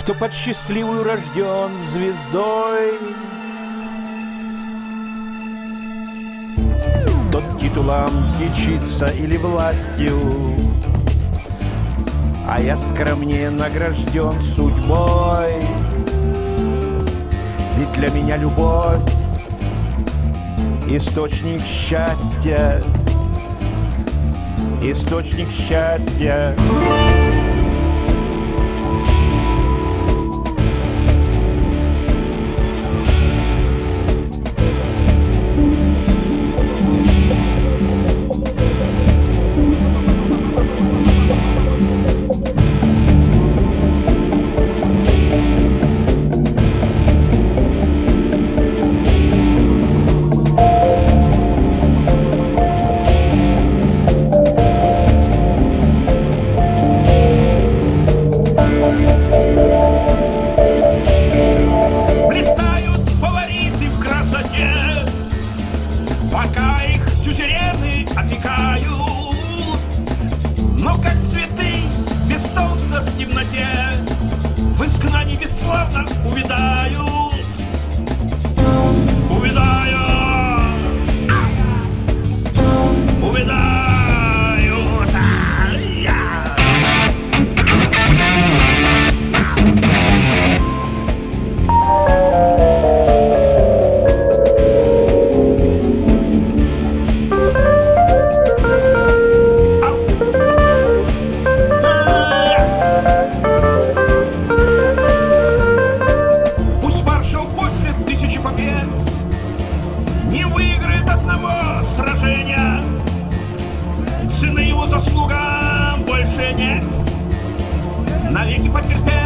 кто под счастливую рожден звездой, тот титулам кичится или властью, а я скромнее награжден судьбой. Ведь для меня любовь — источник счастья, источник счастья. Пока их сюзерены опекают, но как цветы без солнца в темноте в изгнании бесславно увядают, увядают, увядают. Не выиграет одного сражения, цены его заслугам больше нет. Навеки потерпеть